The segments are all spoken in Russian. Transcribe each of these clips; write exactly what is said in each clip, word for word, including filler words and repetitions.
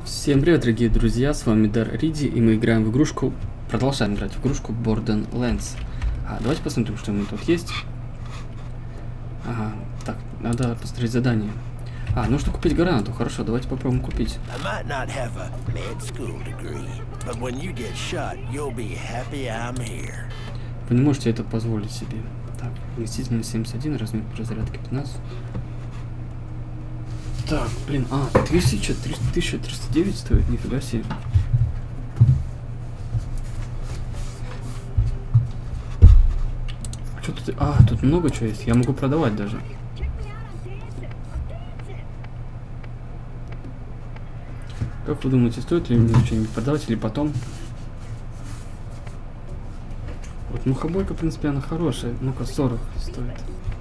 Всем привет, дорогие друзья, с вами Дар Риди, и мы играем в игрушку, продолжаем играть в игрушку Borderlands. А, давайте посмотрим, что у меня тут есть. Ага, так, надо посмотреть задание. А, нужно купить гранату, хорошо, давайте попробуем купить. Вы не можете это позволить себе. Так, вместительность семьдесят один, размер разрядки пятнадцать. Так, блин, а, тысяча триста девять стоит, нифига себе. Что тут? А, тут много чего есть, я могу продавать даже. Как вы думаете, стоит ли мне что-нибудь продавать или потом? Вот мухобойка, в принципе, она хорошая. Ну-ка, сорок стоит.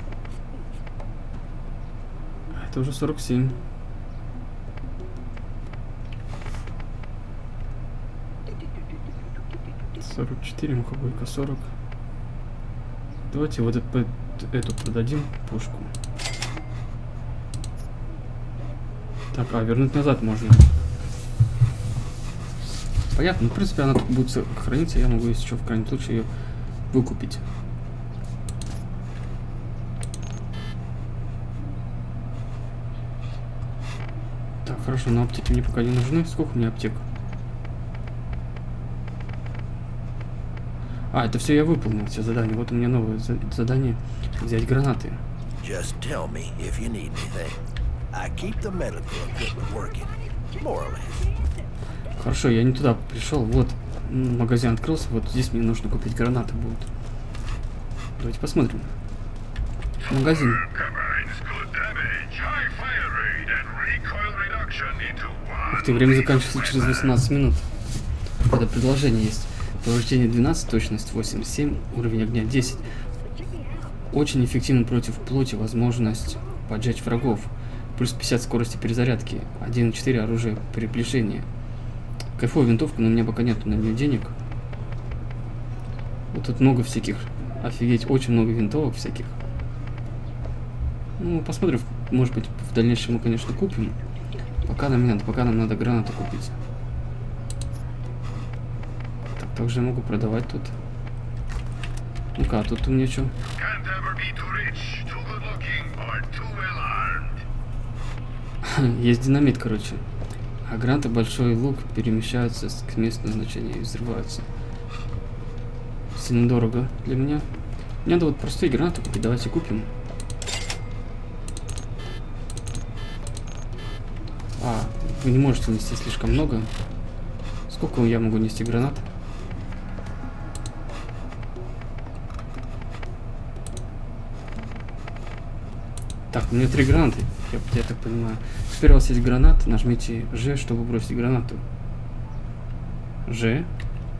Это уже сорок семь. сорок четыре, мухобойка сорок. Давайте вот эту, эту продадим, пушку. Так, а вернуть назад можно. Понятно, ну, в принципе, она тут будет храниться, я могу, если что, в крайнем случае ее выкупить. Так, хорошо, но аптеки мне пока не нужны. Сколько мне аптек? А, это все я выполнил, все задания. Вот у меня новое за задание. Взять гранаты. Хорошо, я не туда пришел. Вот, магазин открылся. Вот здесь мне нужно купить гранаты будут. Давайте посмотрим. Магазин. Ух ты, время заканчивается через восемнадцать минут. Это предложение есть. Повреждение двенадцать, точность восемьдесят семь, уровень огня десять. Очень эффективно против плоти, возможность поджечь врагов. Плюс пятьдесят скорости перезарядки. один и четыре оружие приближения. Кайфовая винтовка, но у меня пока нет на нее денег. Вот тут много всяких. Офигеть, очень много винтовок всяких. Ну, посмотрим, может быть, в дальнейшем мы, конечно, купим. Пока нам не надо, пока нам надо гранату купить. Так, также я могу продавать тут. Ну-ка, а тут у меня что? Есть динамит, короче. А гранаты, большой лук перемещаются к месту назначения и взрываются. Сильно дорого для меня. Мне надо вот простые гранаты купить, давайте купим. А, вы не можете нести слишком много. Сколько я могу нести гранат? Так, у меня три гранаты, я, я так понимаю. Теперь у вас есть гранат, нажмите Ж, чтобы бросить гранату. Ж.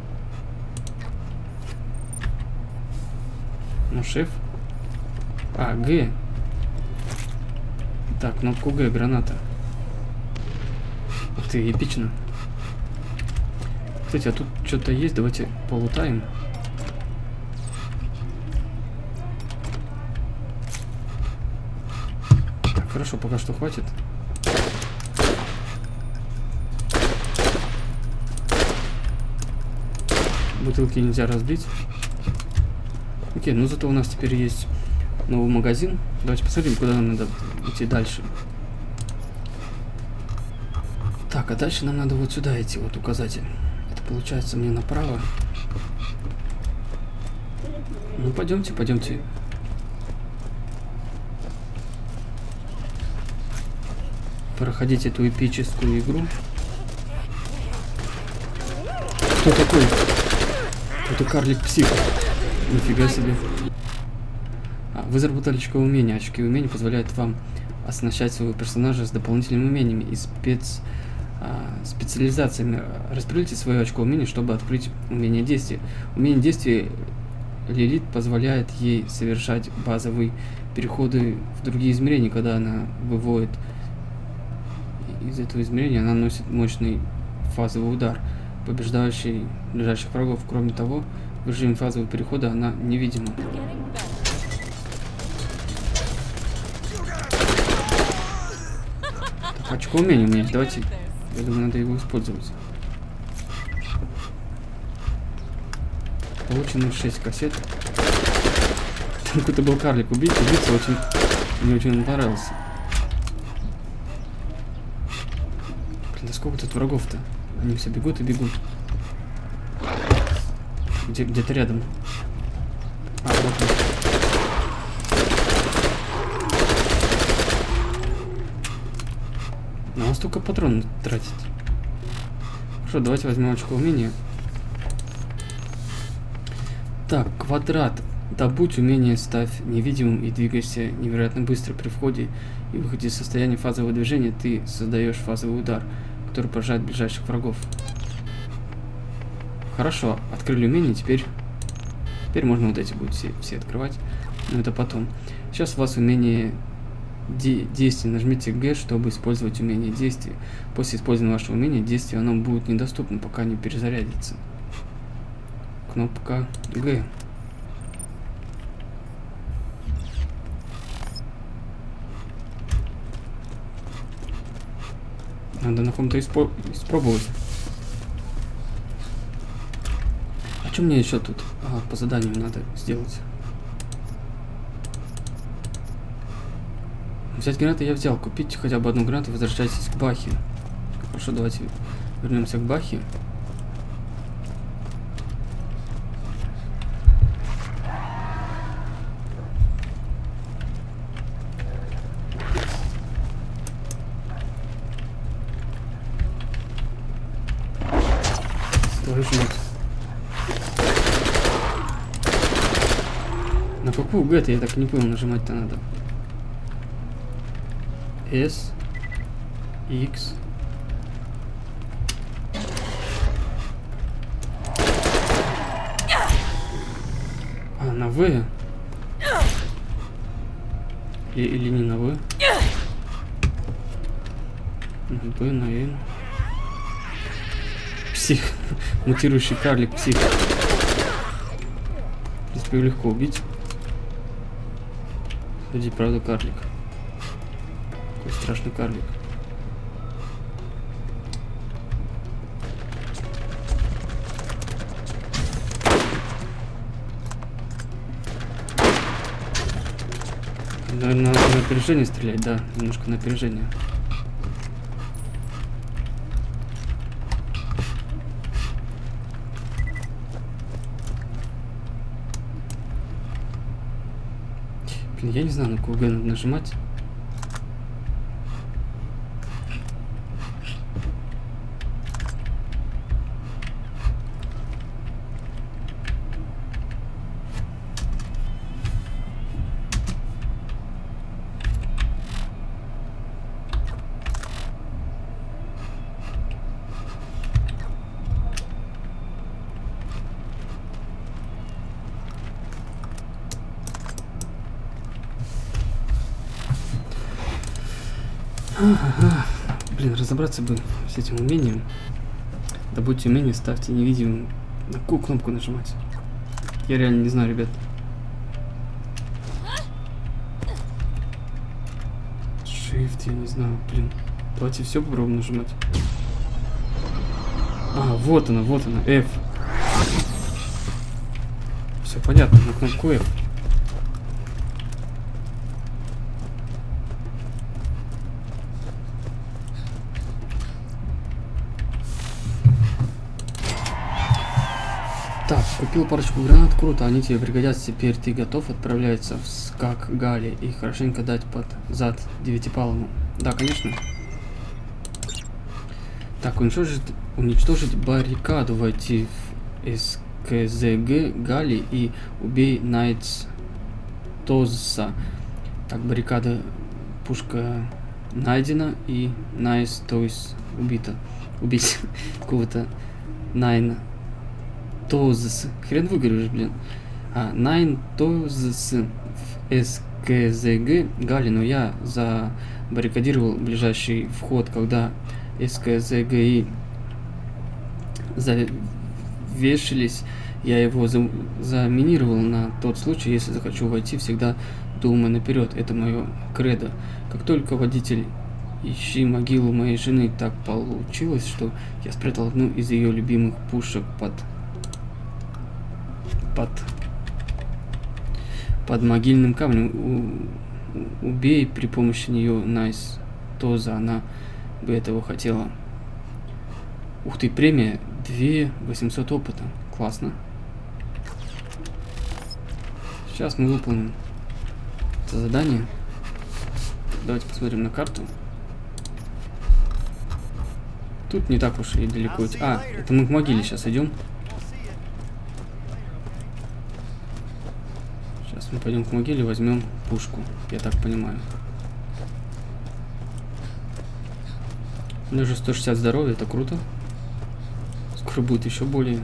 Ну, шеф. А, Г. Так, кнопку Г, граната. Ух ты, эпично. Кстати, а тут что-то есть, давайте полутаем. Так, хорошо, пока что хватит. Бутылки нельзя разбить. Окей, ну зато у нас теперь есть новый магазин. Давайте посмотрим, куда нам надо идти дальше. Так, а дальше нам надо вот сюда идти, вот указатель. Это получается мне направо. Ну, пойдемте, пойдемте. Проходить эту эпическую игру. Кто такой? Это карлик-псих. Нифига себе. А, вы заработали очко умения. Очки умения позволяют вам оснащать своего персонажа с дополнительными умениями и спец... специализациями. Распределите свое очко умений, чтобы открыть умение действия. Умение действия Лилит позволяет ей совершать базовые переходы в другие измерения. Когда она выводит из этого измерения, она наносит мощный фазовый удар, побеждающий ближайших врагов. Кроме того, в режиме фазового перехода она невидима. Так, очко умения у меня есть. Давайте Я думаю, надо его использовать. Получено шесть кассет. Там какой-то был карлик. Убить, убийца очень... Мне очень понравился. Блин, да сколько тут врагов-то? Они все бегут и бегут. Где, где-то рядом. А, вот он. Но он столько патронов тратит. Хорошо, давайте возьмем очко умения. Так, квадрат. Добудь умение, ставь невидимым и двигайся невероятно быстро. При входе и выходе из состояния фазового движения ты создаешь фазовый удар, который поражает ближайших врагов. Хорошо, открыли умение, теперь теперь можно вот эти будут все, все открывать. Но это потом. Сейчас у вас умение де действия. Нажмите Г, чтобы использовать умение действия. После использования вашего умения действия оно будет недоступно, пока не перезарядится. Кнопка Г. Надо на ком-то испро испробовать. А что мне еще тут а, по заданию надо сделать? Взять гранаты я взял. Купить хотя бы одну гранату, возвращайтесь к Бахе. Хорошо, давайте вернемся к Бахе. На какую Г-то я так не понял, нажимать-то надо. S, X. А, на В. Или, или не на В. На Б, на Н. Псих. Мутирующий карлик, псих. В принципе, его легко убить. Кстати, правда, карлик. Какой страшный карлик. Наверное, надо на опережение стрелять, да, немножко на опережение. Блин, я не знаю, на какую Г надо нажимать. Ага. Блин, разобраться бы с этим умением. Добудьте умение, ставьте невидимым. На какую кнопку нажимать? Я реально не знаю, ребят. Shift, я не знаю, блин. Давайте все попробуем нажимать. А, вот она, вот она, F. Все понятно, на кнопку F. Так, купил парочку гранат, круто, они тебе пригодятся, теперь ты готов отправляться в скак Гали и хорошенько дать под зад девятипалому. Да, конечно. Так, уничтожить, уничтожить баррикаду, войти в СКЗГ Гали и убей Найтс Тозса. Так, баррикада, пушка найдена и Найс Тойс убита. Убить какого-то Найн Тозс. Хрен выговоришь, блин. А, Найн Тозс в СКЗГ Гали, но я забаррикадировал ближайший вход, когда СКЗГИ завешились, я его за заминировал на тот случай, если захочу войти, всегда думаю наперед. Это мое кредо. Как только водитель Ищи могилу моей жены. Так получилось, что я спрятал одну из ее любимых пушек под... Под... Под могильным камнем. У... Убей при помощи нее Найс. Тоза, она бы этого хотела. Ух ты, премия. две тысячи восемьсот опыта. Классно. Сейчас мы выполним это задание. Давайте посмотрим на карту. Тут не так уж и далеко. А, это мы к могиле сейчас идем. Сейчас мы пойдем к могиле, возьмем пушку. Я так понимаю. У меня уже сто шестьдесят здоровья, это круто. Скоро будет еще более.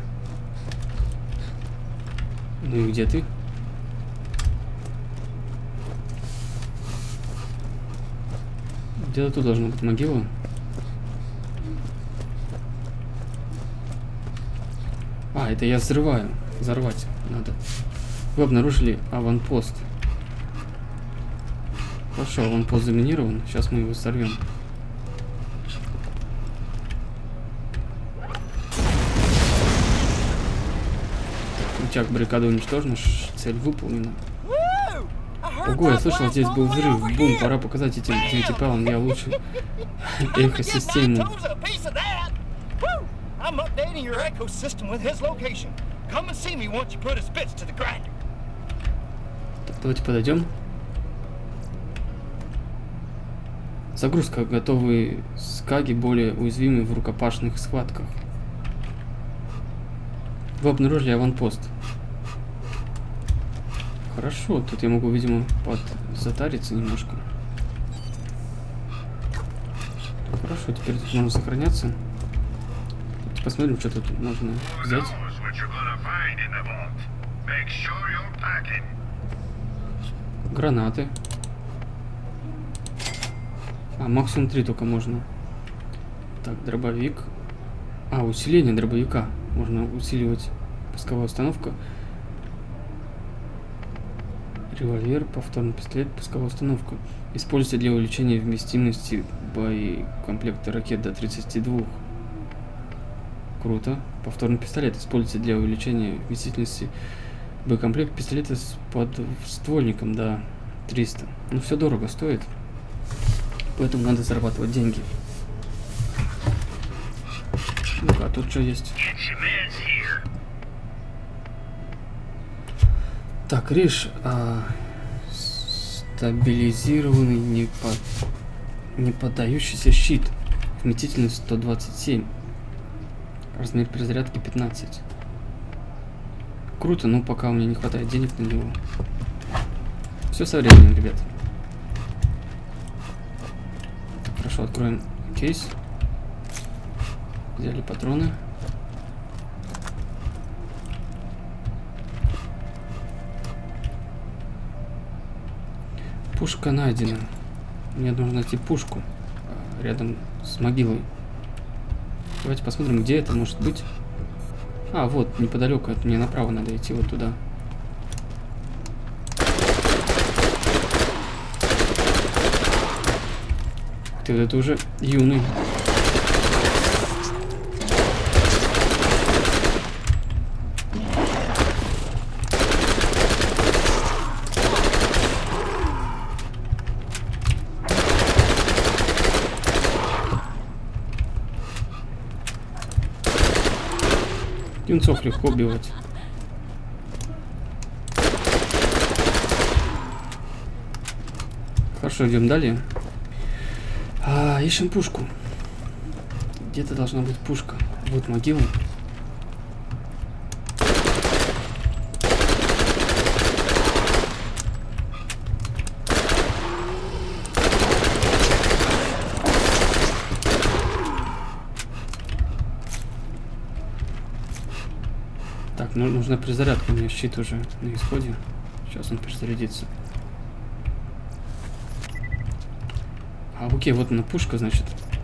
Ну и где ты? Где-то тут должна быть могила. А, это я взрываю. Взорвать надо. Вы обнаружили аванпост. Хорошо, аванпост заминирован. Сейчас мы его сорвем. Крутяк баррикады уничтожена. Цель выполнена. Ого, я слышал, здесь был взрыв. Бум, пора показать этим девятипалым. Я лучше эхосистему. Так, давайте подойдем. Загрузка. Готовые скаги более уязвимы в рукопашных схватках. Вы обнаружили аванпост. Хорошо, тут я могу, видимо, подзатариться немножко. Хорошо, теперь тут можно сохраняться. Давайте посмотрим, что тут можно взять. Гранаты. А, максимум три только можно. Так, дробовик. А, усиление дробовика. Можно усиливать пусковая установка. Револьвер, повторный пистолет, пусковая установка. Используйте для увеличения вместимости боекомплекта ракет до тридцати двух. Круто. Повторный пистолет. Используйте для увеличения вместительности боекомплект пистолета с подствольником до триста. Ну, все дорого стоит. Поэтому надо зарабатывать деньги. Ну-ка, а тут что есть? Так, режь а, стабилизированный не, под, не поддающийся щит. Вместительность сто двадцать семь. Размер перезарядки пятнадцать. Круто, но пока у меня не хватает денег на него. Все со временем, ребят. Так, хорошо, откроем кейс. Взяли патроны. Пушка найдена. Мне нужно найти пушку рядом с могилой. Давайте посмотрим, где это может быть. А, вот, неподалеку. Это мне направо надо идти, вот туда. Ты вот это уже юный. Юнцов легко убивать. Хорошо, идем далее. А, ищем пушку. Где-то должна быть пушка. Вот могила. Так, ну, нужна перезарядка. У меня щит уже на исходе. Сейчас он перезарядится. А, окей, вот она пушка, значит.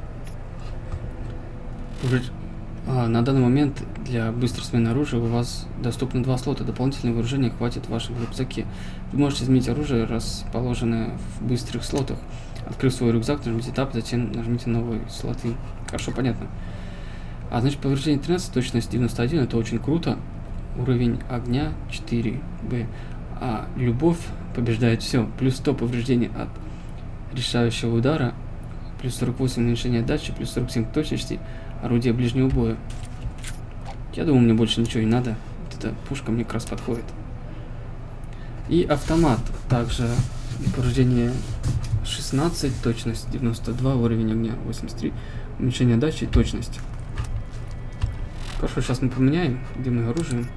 А, на данный момент для быстрой смены оружия у вас доступно два слота. Дополнительного вооружения хватит в вашем рюкзаке. Вы можете изменить оружие, расположенное в быстрых слотах. Открыв свой рюкзак, нажмите Tab, затем нажмите новые слоты. Хорошо, понятно. А значит, повреждение тринадцать, точность девяносто один, это очень круто. Уровень огня четыре бэ. А любовь побеждает все. Плюс сто повреждений от решающего удара. Плюс сорок восемь уменьшения отдачи. Плюс сорок семь точности. Орудие ближнего боя. Я думаю, мне больше ничего не надо. Вот эта пушка мне как раз подходит. И автомат. Также повреждение шестнадцать, точность девяносто два, уровень огня восемьдесят три, уменьшение отдачи и точность. Хорошо, сейчас мы поменяем. Где мое оружие?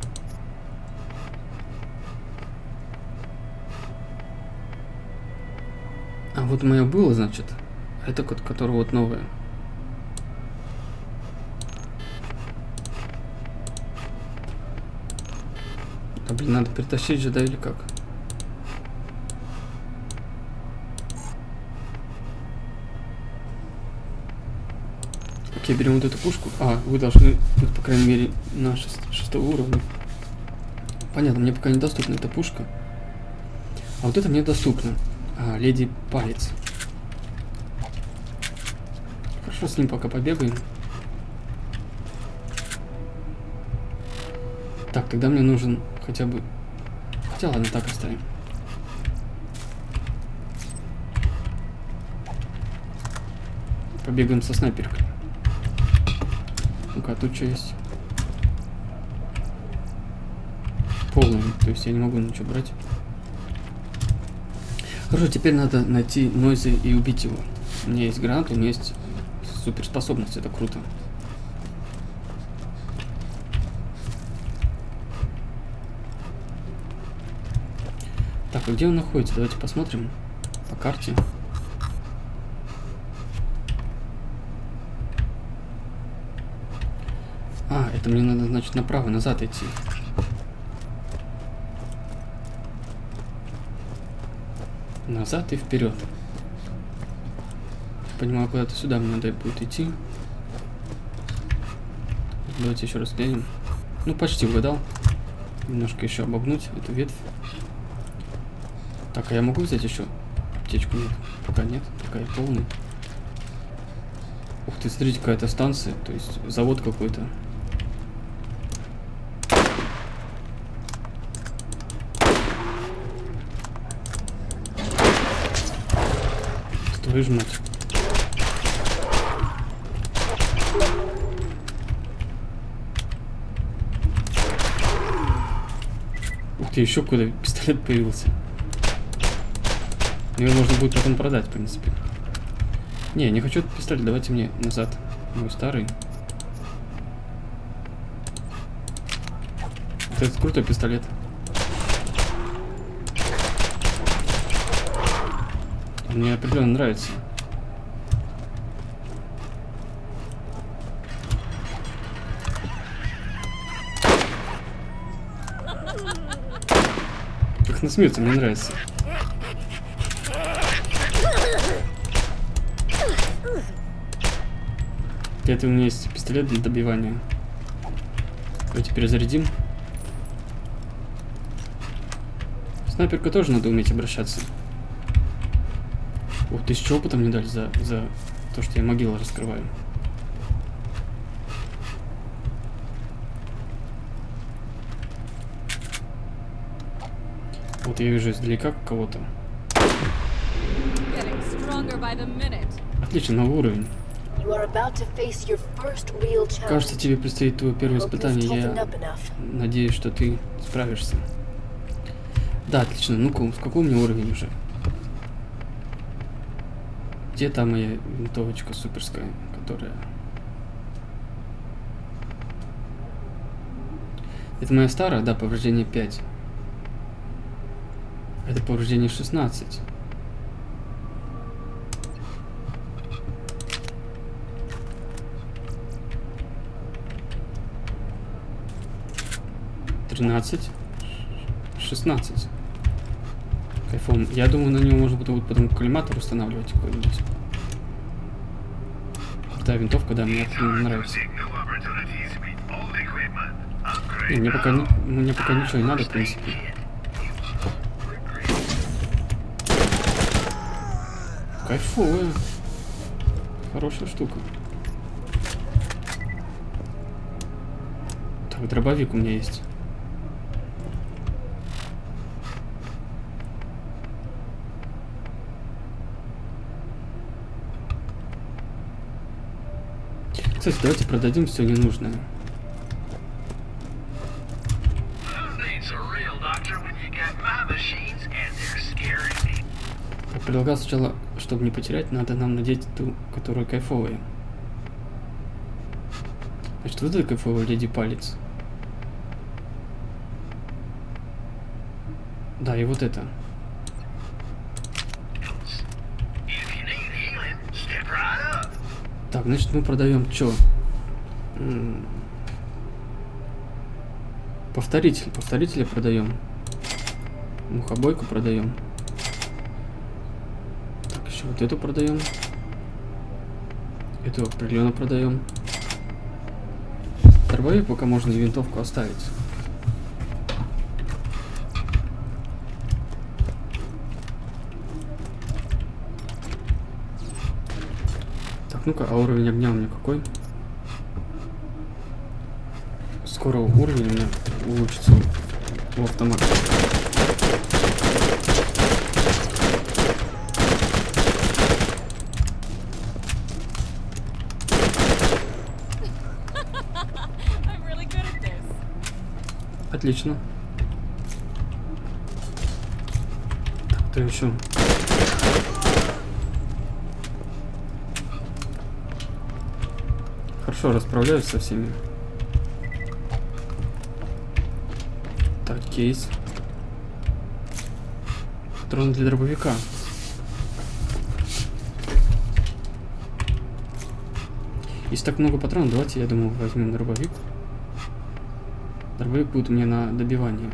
А вот мое было, значит. Это код, который вот новое. А, блин, надо перетащить же, да, или как? Окей, берем вот эту пушку. А, вы должны быть, по крайней мере, на шестого уровня. Понятно, мне пока недоступна эта пушка. А вот это мне доступно. А, леди палец. Хорошо, с ним пока побегаем. Так, тогда мне нужен хотя бы... Хотя ладно, так оставим. Побегаем со снайперкой. Ну-ка, а тут что есть? Полный, то есть я не могу ничего брать. Хорошо, теперь надо найти Нойза и убить его. У меня есть гранат, у меня есть суперспособность, это круто. Так, а где он находится? Давайте посмотрим по карте. А, это мне надо, значит, направо, назад идти. Назад и вперед. Понимаю, куда-то сюда мне надо будет идти. Давайте еще раз глянем. Ну, почти угадал. Немножко еще обогнуть эту ветвь. Так, а я могу взять еще аптечку? Нет, пока нет, пока я полный. Ух ты, смотрите, какая-то станция, то есть завод какой-то. Твою ж мать. Ух ты, еще куда пистолет появился. Его можно будет потом продать, в принципе. Не, не хочу этот пистолет, давайте мне назад. Мой старый. Вот этот крутой пистолет. Мне определенно нравится. Как насмеется, мне нравится. Это у меня есть пистолет для добивания. Давайте перезарядим. Снайперка тоже надо уметь обращаться. Ух, тысячу опыта мне дали за, за то, что я могилу раскрываю. Вот я вижу издалека кого-то. Отлично, новый уровень. Кажется, тебе предстоит твое первое испытание. Я надеюсь, что ты справишься. Да, отлично. Ну-ка, в какой у меня уровень уже? Где там моя винтовочка суперская, которая... Это моя старая, да, повреждение пять. Это повреждение шестнадцать. тринадцать. шестнадцать. Кайфом. Я думаю, на него можно будет потом коллиматор устанавливать какой-нибудь. Да, винтовка, да, мне нравится. Не, мне пока, мне пока ничего не надо, в принципе. Кайфовая. Хорошая штука. Так, дробовик у меня есть. Кстати, давайте продадим все ненужное. Я предлагал сначала, чтобы не потерять, надо нам надеть ту, которая кайфовая. Значит, вот это кайфовая леди палец. Да, и вот это. Так, значит, мы продаем что? Повторитель. Повторителя продаем. Мухобойку продаем. Так, еще вот эту продаем. Эту определенно продаем. Дробовик пока можно и винтовку оставить. Так, ну-ка, а уровень огня у меня какой? Скоро уровень у меня улучшится в автомате. Отлично. Так, то еще. Хорошо расправляюсь со всеми. Так, кейс. Патрон для дробовика. Если так много патронов, давайте, я думаю, возьмем дробовик. Дробовик будет у меня на добивание.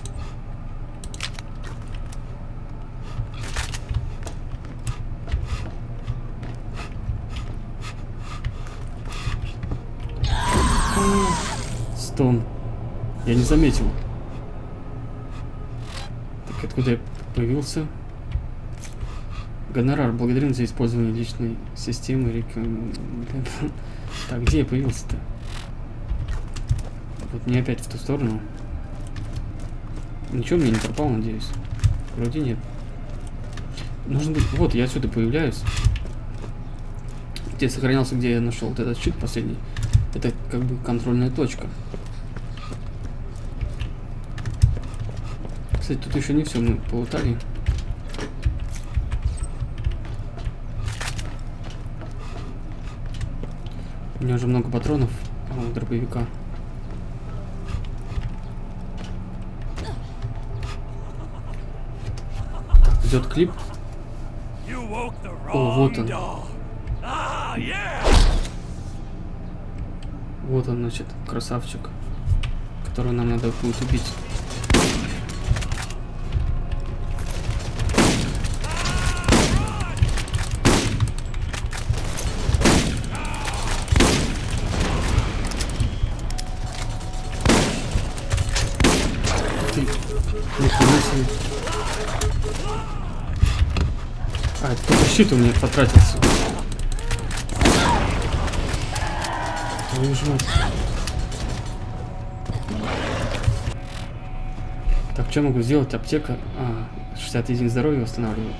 Стон. Я не заметил. Так, откуда я появился? Гонорар. Благодарим за использование личной системы. Так, где я появился-то? Вот не опять в ту сторону. Ничего мне не пропало, надеюсь. Вроде нет. Нужно быть... Вот, я отсюда появляюсь. Где сохранялся, где я нашел вот этот щит последний. Это как бы контрольная точка. Кстати, тут еще не все мы полутали. У меня уже много патронов у дробовика. Так, идет клип. О, вот он. Вот он, значит, красавчик, которого нам надо будет убить. А, это только щит у меня потратился. Твою ж мать. Так, что могу сделать? Аптека. А, шестьдесят один здоровья восстанавливает.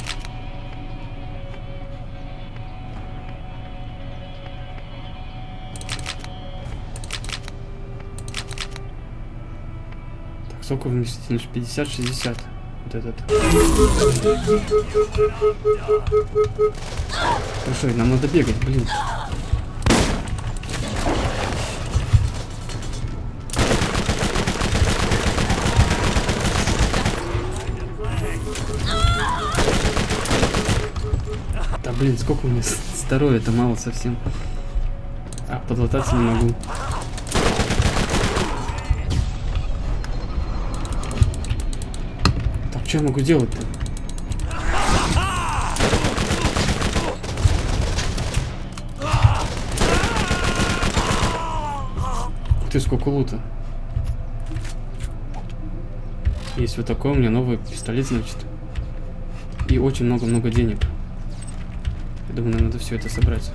Так, сколько вместительность? пятьдесят шестьдесят. Вот этот. Хорошо, нам надо бегать, блин. Да блин, сколько у меня здоровья-то мало совсем. А, подлататься не могу. Что я могу делать-то? Ух ты, сколько лута. Есть вот такой у меня новый пистолет, значит. И очень много-много денег. Думаю, нам надо все это собрать.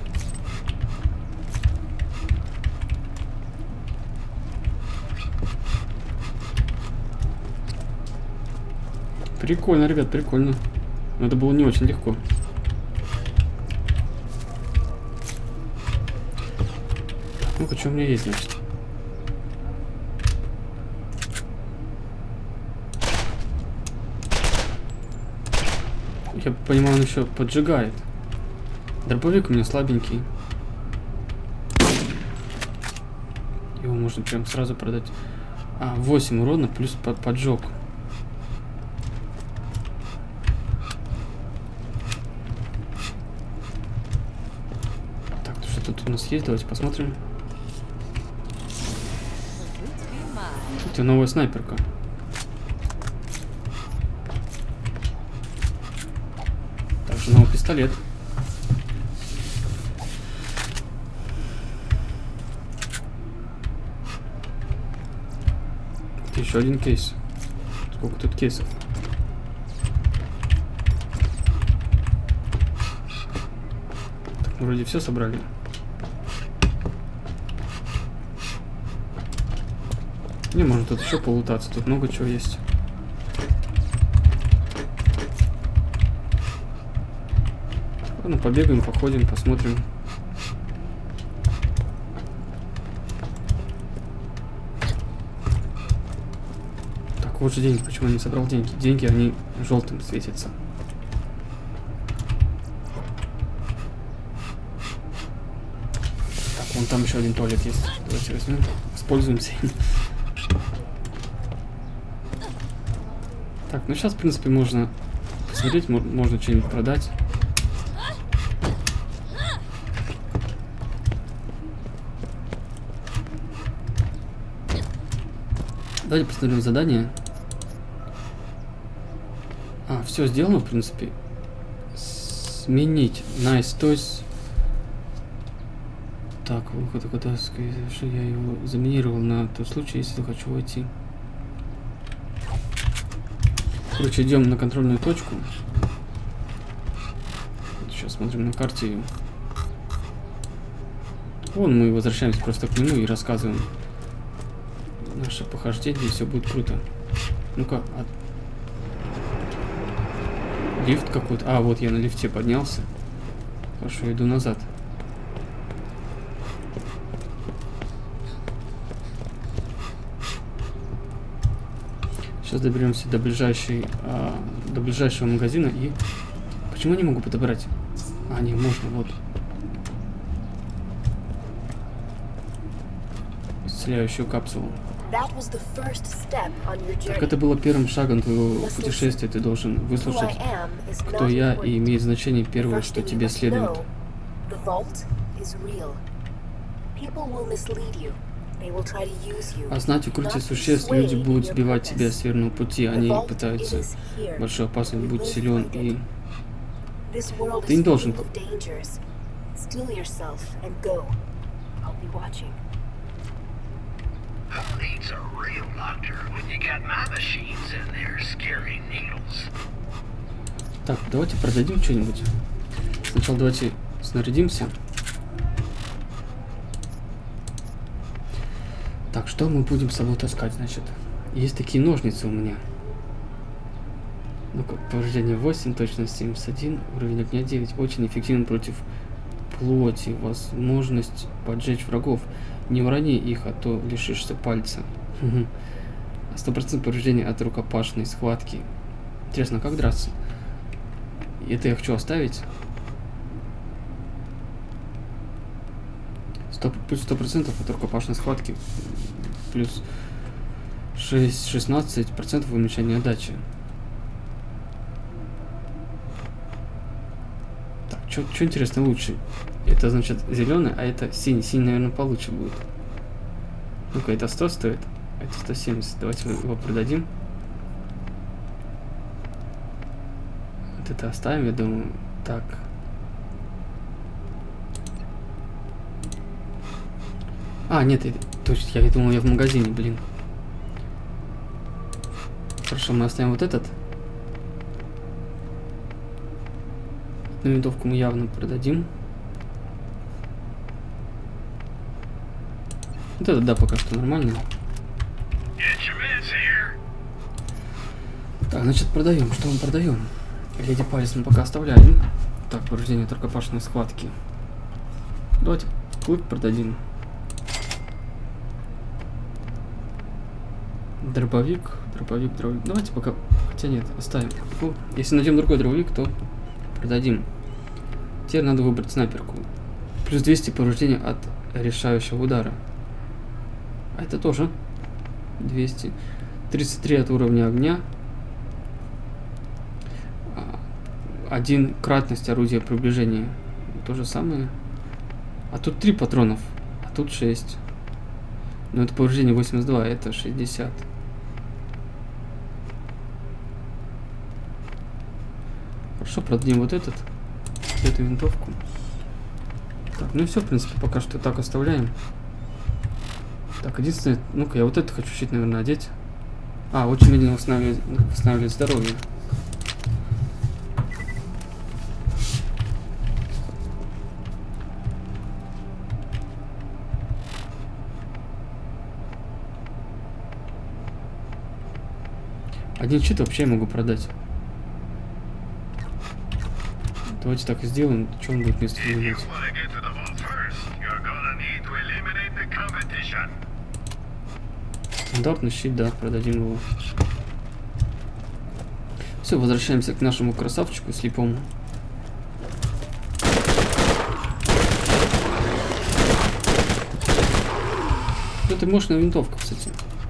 Прикольно, ребят, прикольно. Но это было не очень легко. Ну-ка, что у меня есть, значит? Я понимаю, он еще поджигает. Дробовик у меня слабенький. Его можно прям сразу продать. А, восемь урона плюс поджог. Так, что тут у нас есть? Давайте посмотрим. Это новая снайперка. Также новый пистолет. Еще один кейс. Сколько тут кейсов? Так, мы вроде все собрали. Не, можно тут еще полутаться. Тут много чего есть. Ладно, побегаем, походим, посмотрим. Вот же деньги, почему я не собрал деньги? Деньги, они желтым светятся. Так, вон там еще один туалет есть. Давайте возьмем, воспользуемся им. Так, ну сейчас, в принципе, можно посмотреть, можно что-нибудь продать. Давайте посмотрим задание. А, все сделано, в принципе. Сменить. Nice toys. Так, выход, когда я его заминировал на тот случай, если хочу войти. Короче, идем на контрольную точку. Сейчас смотрим на карте. Вон мы возвращаемся просто к нему и рассказываем наше похождение, и все будет круто. Ну-ка, а... лифт какой-то. А, вот я на лифте поднялся. Хорошо, иду назад. Сейчас доберемся до ближайшей, а, до ближайшего магазина и... Почему я не могу подобрать? А, не, можно, вот. Исцеляющую капсулу. Так, это было первым шагом твоего путешествия. Ты должен выслушать, кто я, и имеет значение первое, что тебе следует. А знать укрытие существ, люди будут сбивать тебя с верного пути. Они пытаются. Большой опасность, будь силен, и... Ты не должен... Так, давайте продадим что-нибудь. Сначала давайте снарядимся. Так, что мы будем с собой таскать, значит? Есть такие ножницы у меня. Ну-ка, повреждение восемь, точность семьдесят один, уровень огня девять. Очень эффективен против плоти. Возможность поджечь врагов. Не урони их, а то лишишься пальца. сто процентов повреждение от рукопашной схватки. Интересно, как драться? Это я хочу оставить. Плюс сто процентов от рукопашной схватки. Плюс шестнадцать процентов уменьшения отдачи. Так, что интересно лучше? Это значит зеленый, а это синий. Синий, наверное, получше будет. Ну-ка, это сто стоит, а это сто семьдесят. Давайте его продадим. Вот это оставим, я думаю. Так. А, нет, это, точно, я думал, я в магазине, блин. Хорошо, мы оставим вот этот. Одну винтовку мы явно продадим. Вот это, да, пока что нормально. Так, значит, продаем. Что мы продаем? Леди Палец мы пока оставляем. Так, повреждение рукопашной схватки. Давайте клык продадим. Дробовик, дробовик, дробовик. Давайте пока... Хотя нет, оставим. Ну, если найдем другой дробовик, то продадим. Теперь надо выбрать снайперку. Плюс двести повреждения от решающего удара. А это тоже двести. тридцать три от уровня огня. Один кратность орудия приближения. То же самое. А тут три патронов. А тут шесть. Но это повреждение восемьдесят два, это шестьдесят. Хорошо, продадим вот этот. Эту винтовку. Так, ну и все, в принципе, пока что так оставляем. Так, единственное, ну-ка, я вот это хочу чуть, наверное, одеть. А, очень медленно восстанавливает, восстанавливает здоровье. Один щит вообще я могу продать. Давайте так и сделаем. Что он будет вместе заниматься? Стандартный щит, да, продадим его. Все, возвращаемся к нашему красавчику слепому. Это мощная винтовка, кстати.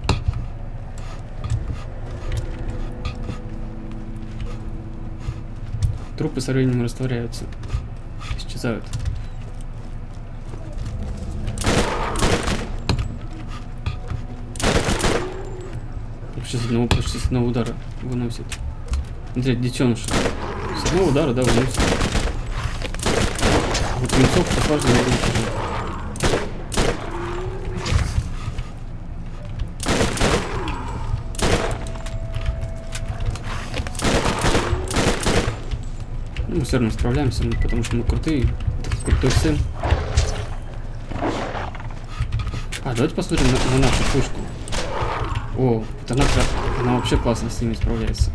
Трупы со временем растворяются, исчезают. Почти с одного, почти с одного удара выносит. Смотри, детеныш. С одного удара, да, выносит. Вот венцов посажен на руку. Мы все равно справляемся, потому что мы крутые. Крутой сын. А, давайте посмотрим на, на нашу пушку. О, вот она, она вообще классно с ними справляется.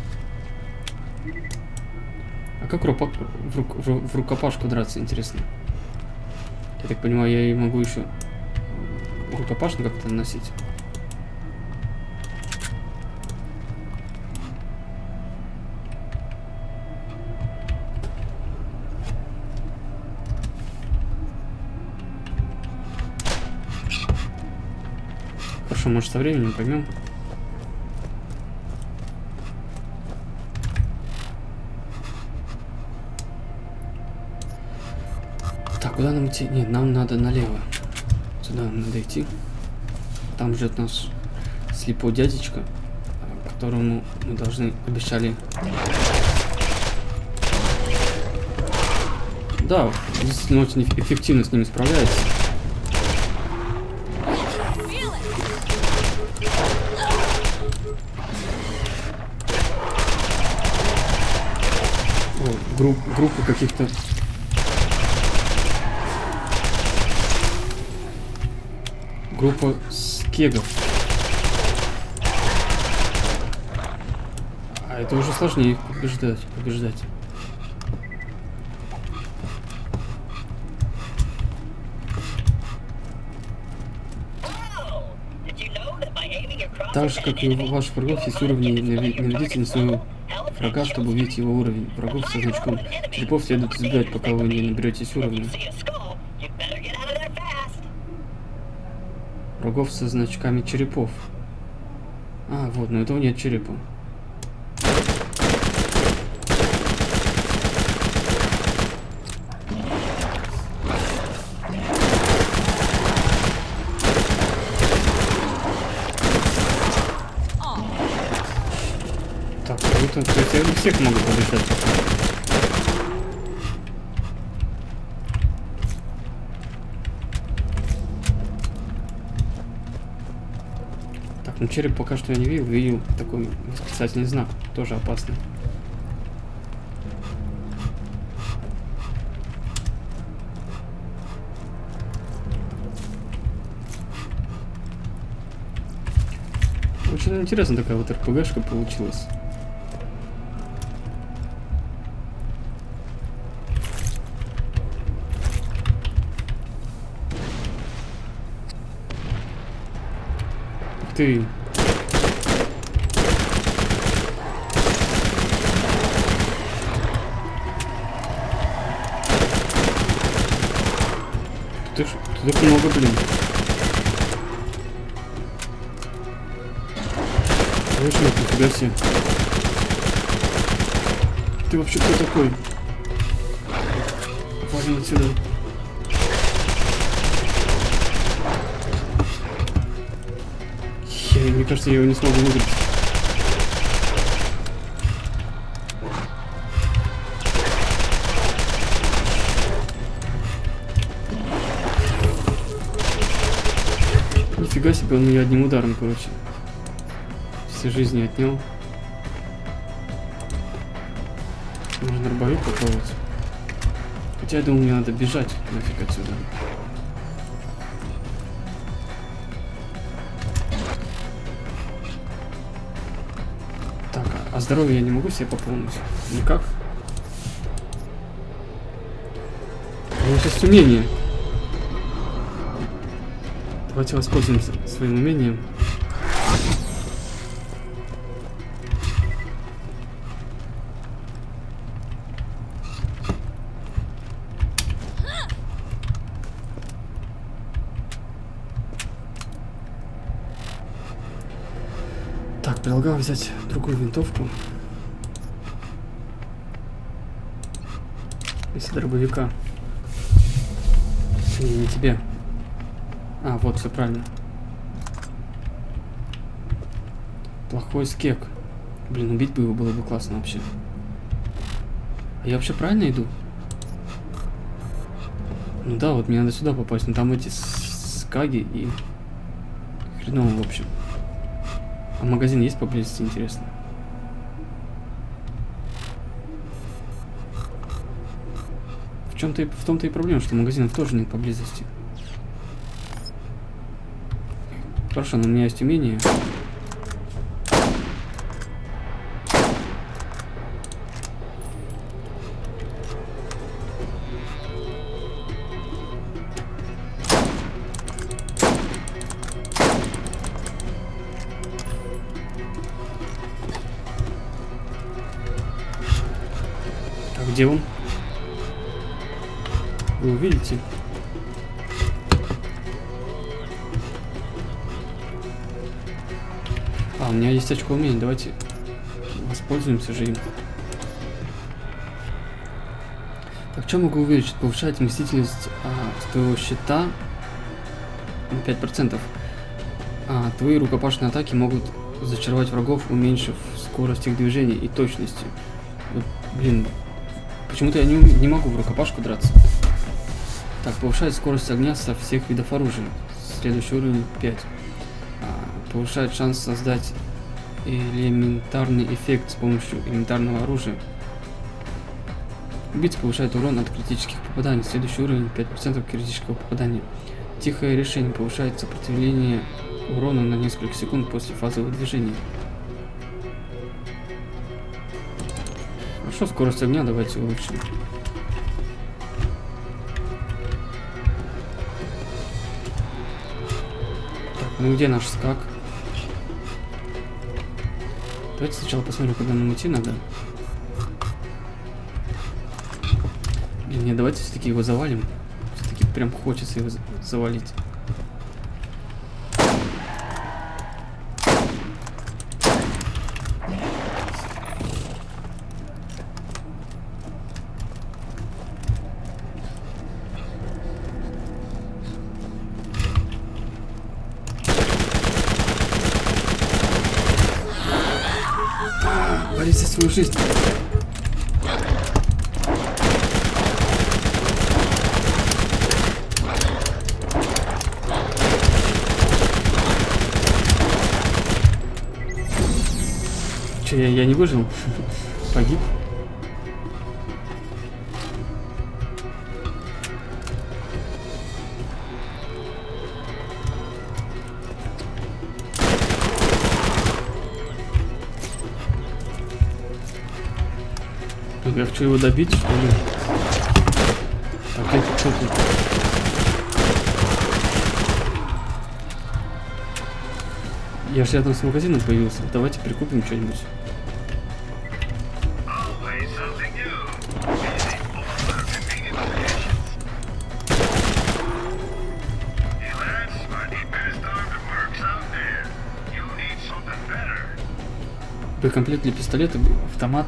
А как рупа, в, рук, в, в рукопашку драться, интересно? Я так понимаю, я и могу еще рукопашку как-то наносить. Хорошо, может, со временем поймем. Так, куда нам идти? Нет, нам надо налево. Сюда надо идти. Там ждет наш слепой дядечка, которому мы должны обещали. Да, действительно очень эффективно с ними справляется. Групп, группа каких-то группа скегов. А это уже сложнее их побеждать, побеждать. Так же, как и у ваших врагов, есть уровни, наведите на своего врага, чтобы увидеть его уровень. Врагов со значком черепов следует избегать, пока вы не наберетесь уровня. Врагов со значками черепов. А, вот, но этого нет черепа. Так, круто. То есть я не всех могу побеждать. Ну, череп пока что я не видел, видел такой восклицательный знак, тоже опасный. Очень интересно, такая вот эр пэ гэшка получилась. Ух ты. Тут, тут их много, блин. Слышно, нифига себе. Ты вообще кто такой? Валим отсюда. Я, мне кажется, я его не смогу выиграть. Нифига себе, он меня одним ударом, короче. Все жизни отнял. Можно дробовик попробовать. Хотя я думаю, мне надо бежать нафиг отсюда. Так, а здоровье я не могу себе пополнить? Никак. У меня сейчас умение. Давайте воспользуемся своим умением. Так, предлагаю взять другую винтовку. Если дробовика. Не, не тебе. А, вот, все правильно. Плохой скек. Блин, убить бы его было бы классно вообще. А я вообще правильно иду? Ну да, вот мне надо сюда попасть. Но там эти скаги и... Хреново, в общем. А магазин есть поблизости, интересно? В чем-то и в том-то и проблема, что магазинов тоже нет поблизости. Хорошо, но у меня есть умение. Так, где он? Вы увидите? А, у меня есть очко умений, давайте воспользуемся же им. Так, что могу увеличить? Повышать вместительность а, твоего щита на пять процентов. А, твои рукопашные атаки могут зачаровать врагов, уменьшив скорость их движения и точности. Вот, блин, почему-то я не, не могу в рукопашку драться. Так, повышает скорость огня со всех видов оружия. Следующий уровень пять. А, повышает шанс создать элементарный эффект с помощью элементарного оружия. Убийца повышает урон от критических попаданий. Следующий уровень пять процентов критического попадания. Тихое решение повышает сопротивление урона на несколько секунд после фазового движения. Хорошо, скорость огня давайте улучшим. Так, ну где наш скак? Давайте сначала посмотрим, куда нам идти надо. Блин, не, давайте все-таки его завалим. Все-таки прям хочется его завалить. Борись за свою жизнь. Че, я, я не выжил? Погиб? Я хочу его добить, что ли? А где кто тут? Я же рядом с магазином появился. Давайте прикупим что-нибудь. Боекомплект для пистолета, автомат.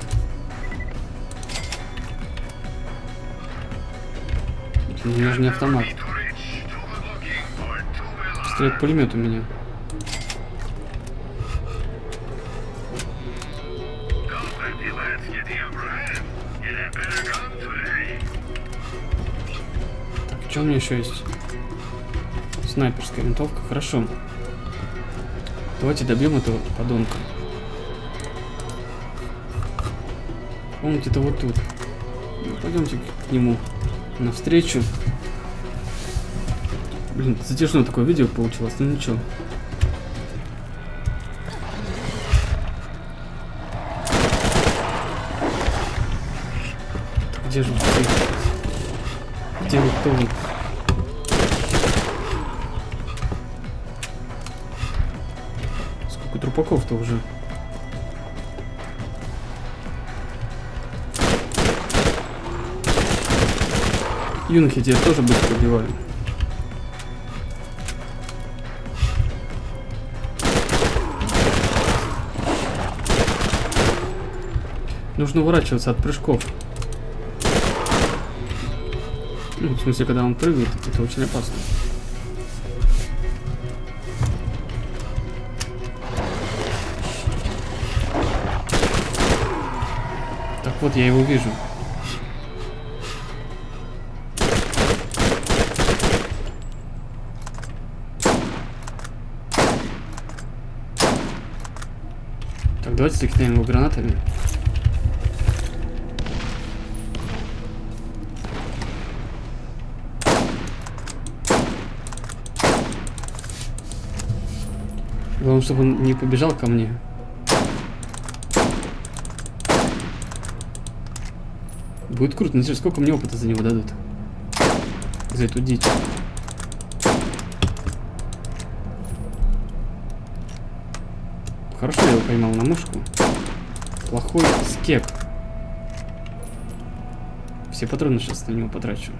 У меня же не автомат. Стреляет пулемет у меня. Так, что у меня еще есть? Снайперская винтовка, хорошо. Давайте добьем этого подонка. Он где-то вот тут. Пойдемте к нему навстречу. Блин, затяжное такое видео получилось, ну ничего. Так, где же вы? Где вы, кто вы? Сколько трупаков-то уже? Юнхи тебя тоже быстро убивали. Нужно уворачиваться от прыжков. Ну, в смысле, когда он прыгает, это очень опасно. Так вот, я его вижу. Так, давайте закидаем его гранатами. Главное, чтобы он не побежал ко мне. Будет круто, интересно, сколько мне опыта за него дадут? За эту дичь. Хорошо, я его поймал на мушку. Плохой скеп. Все патроны сейчас на него потрачу.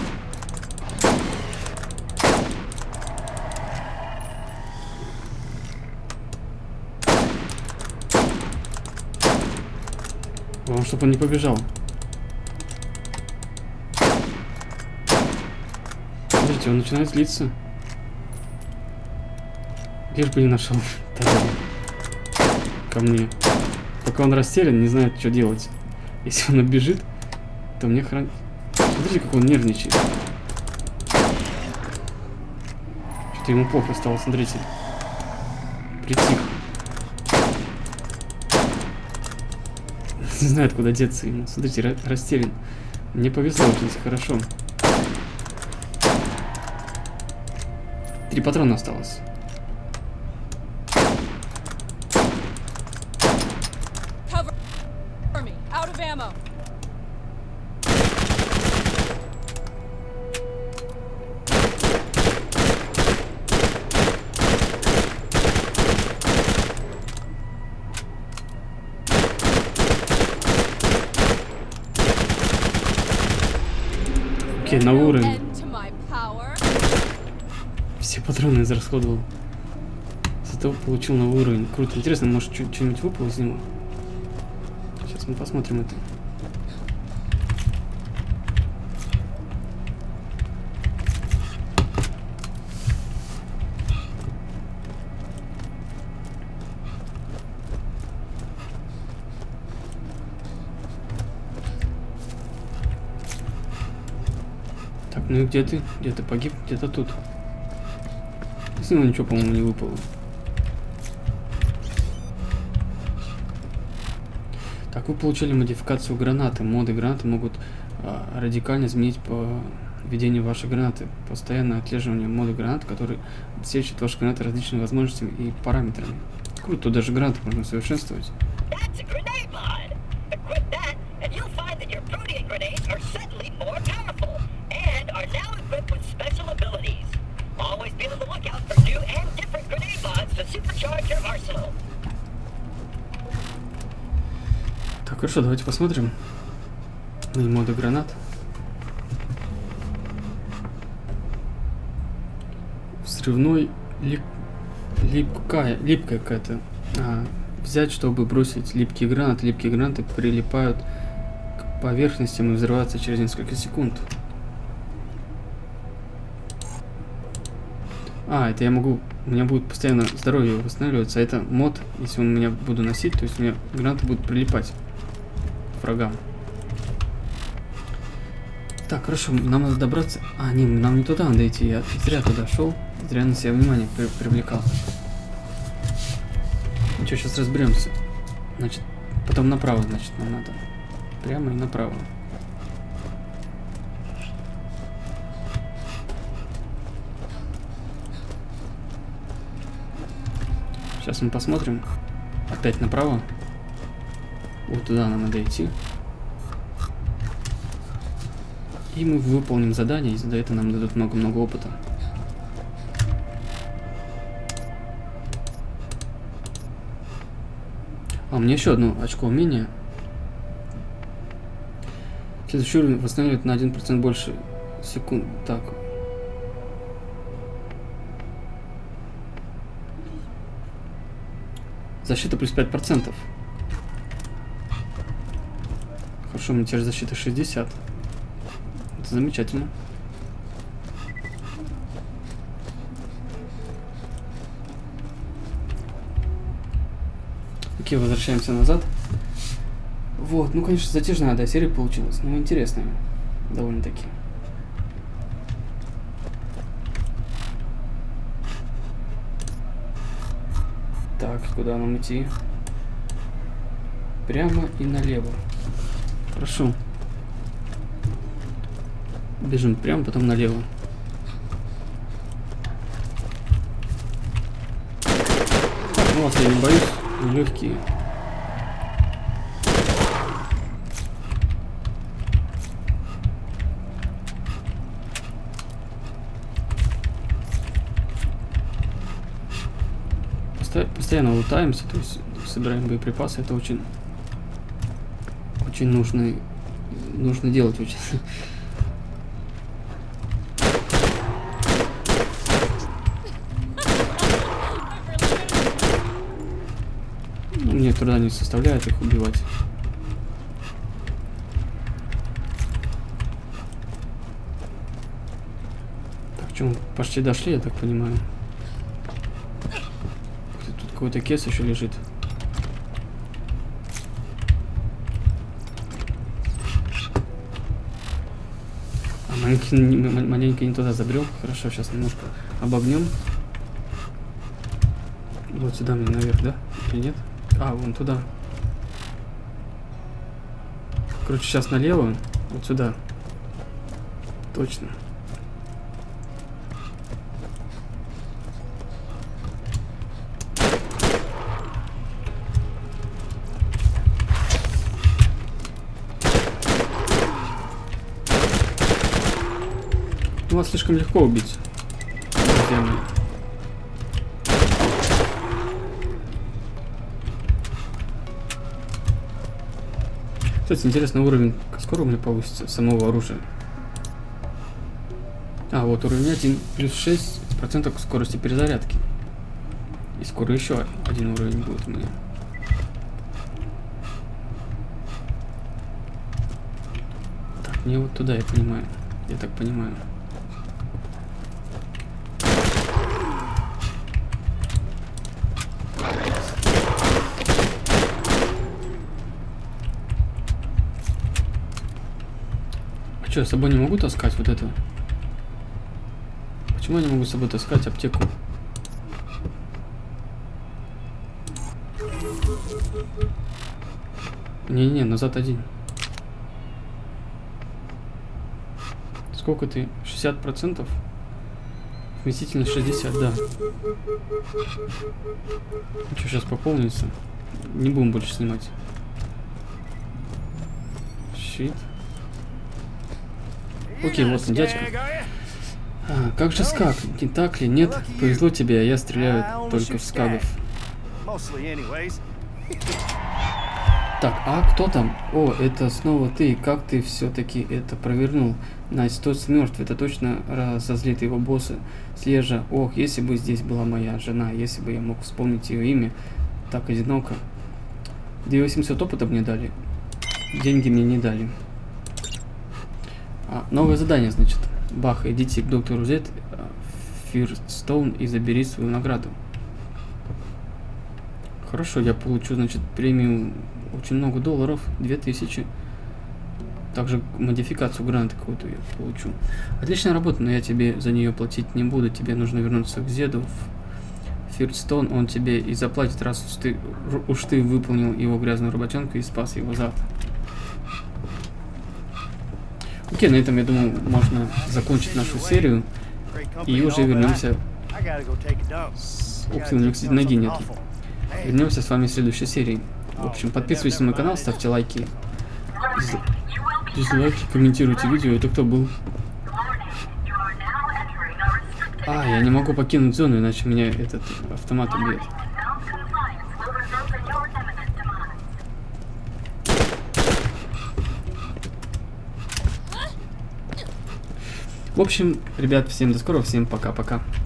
Главное, чтобы он не побежал. Смотрите, он начинает злиться. Лишь бы не нашел ко мне. Пока он растерян, не знает, что делать. Если он бежит, то мне хран... Смотрите, как он нервничает. Что-то ему плохо стало, смотрите. Притих. Не знает, куда деться ему. Смотрите, растерян. Мне повезло очень хорошо. Три патрона осталось. Окей, на уровень. Все патроны израсходовал. Зато получил новый уровень. Круто. Интересно, может что-нибудь выпало из него? Сейчас мы посмотрим это. Так, ну и где ты? Где ты погиб? Где-то тут. Из него ничего, по-моему, не выпало. Так, вы получили модификацию гранаты. Моды гранаты могут а, радикально изменить поведение вашей гранаты. Постоянное отслеживание моды гранат, который отсечет ваши гранаты различными возможностями и параметрами. Круто, даже гранаты можно совершенствовать. grenades are suddenly more powerful and are now equipped with special abilities. Always be on the lookout for new and different grenade mods to supercharge your arsenal. Так, хорошо, давайте посмотрим на моды гранат. Взрывной лип... липкая, липкая какая-то. А, взять, чтобы бросить липкие гранаты. Липкие гранаты прилипают к поверхностям и взрываются через несколько секунд. А, это я могу... У меня будет постоянно здоровье восстанавливаться. А это мод, если он меня буду носить, то есть у меня гранаты будут прилипать к врагам. Так, хорошо, нам надо добраться... А, не, нам не туда надо идти. Я зря туда шел. Зря на себя внимание при привлекал. Ну что, сейчас разберемся. Значит, потом направо, значит, нам надо. Прямо и направо. Сейчас мы посмотрим. Опять направо. Вот туда нам надо идти. И мы выполним задание, и за это нам дадут много-много опыта. А, у меня еще одно очко умения. Следующий уровень восстанавливает на один процент больше секунд. Так. Защита плюс пять процентов. Хорошо, у меня теперь защита шестьдесят. Это замечательно. Окей, возвращаемся назад. Вот, ну, конечно, затяжная, да, серия получилась, но интересная довольно-таки. Так, куда нам идти? Прямо и налево. Хорошо. Бежим прямо, потом налево. Ну, вас я не боюсь, легкие. Постоянно лутаемся, то есть собираем боеприпасы. Это очень, очень нужно, нужно делать очень. Мне труда не составляет их убивать. Так, что мы почти дошли, я так понимаю. Тут какой-то кес еще лежит. А маленько, маленько не туда забрел. Хорошо, сейчас немножко обогнем. Вот сюда мне наверх, да? Или нет? А, вон туда. Короче, сейчас налево. Вот сюда. Точно. Ну, вас слишком легко убить. Друзья мои. Кстати, интересно, уровень скоро у меня повысится самого оружия. А, вот уровень один, плюс шесть процентов скорости перезарядки. И скоро еще один уровень будет у меня. Так, мне вот туда, я понимаю. Я так понимаю. Что, я с собой не могу таскать вот это? Почему я не могу с собой таскать аптеку? Не-не, назад один. Сколько ты? шестьдесят процентов? Вместительность шестьдесят, да. Ну что, сейчас пополнится. Не будем больше снимать. Щит. Окей, вот он, дядька. А, как же скаг? Не так ли? Нет? Повезло тебе, я стреляю только в скагов. Так, а кто там? О, это снова ты. Как ты все-таки это провернул? Настя, тот мертв. Это точно разозлит его босса. Слежа. Ох, если бы здесь была моя жена, если бы я мог вспомнить ее имя. Так одиноко. две тысячи восемьсот опыта мне дали. Деньги мне не дали. А, новое задание, значит. Бах, идите к доктору Зет, Фирстоун, и забери свою награду. Хорошо, я получу, значит, премию очень много долларов, две тысячи. Также модификацию гранта какую-то я получу. Отличная работа, но я тебе за нее платить не буду. Тебе нужно вернуться к Зеду в Фирстоун, он тебе и заплатит, раз уж ты, уж ты выполнил его грязную работенку и спас его завтра. Окей, на этом, я думаю, можно закончить нашу серию. И уже вернемся с... Ух ты, у меня, кстати, ноги нет. Вернемся с вами в следующей серии. В общем, подписывайтесь на мой канал, ставьте лайки, дизлайки, комментируйте видео. Это кто был? А, я не могу покинуть зону, иначе меня этот автомат убьет. В общем, ребят, всем до скорого, всем пока-пока.